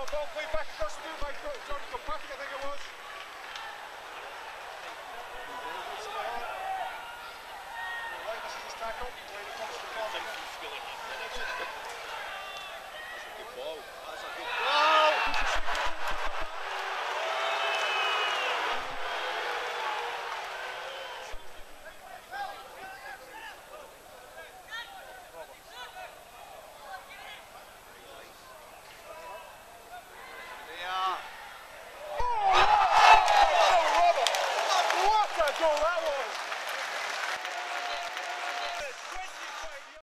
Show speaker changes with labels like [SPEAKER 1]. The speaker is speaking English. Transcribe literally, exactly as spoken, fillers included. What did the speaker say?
[SPEAKER 1] ball played back across the field by Johnny Kilpatrick, I think it was. Right, this is his tackle. Right across the ball. That's a good ball. That's a good ball. What a goal that